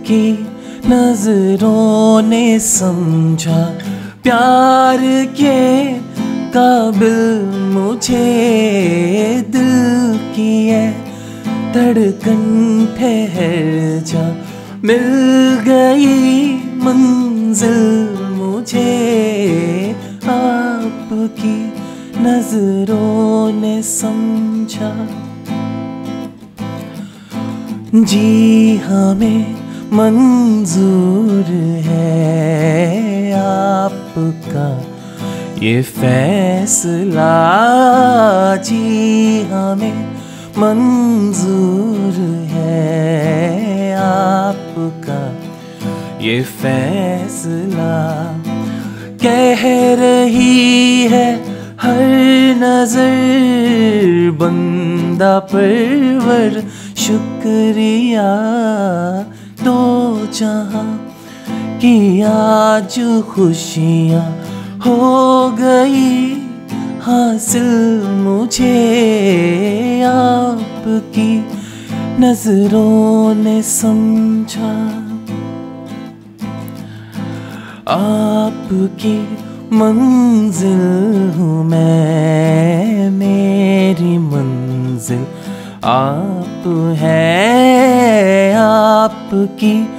आपकी नजरों ने समझा प्यार के काबिल मुझे, दिल की है धड़कन ठहर जा, मिल गई मंजिल मुझे, आपकी नजरों ने समझा। जी हमें मंजूर है आपका ये फैसला, जी हमें मंजूर है आपका ये फैसला। कह रही है हर नजर बंदा परवर शुक्रिया, दो जहां की आज खुशियाँ हो गई हासिल मुझे, आपकी नजरों ने समझा। आपकी मंजिल हूँ मैं, मेरी मंजिल आप है, आपकी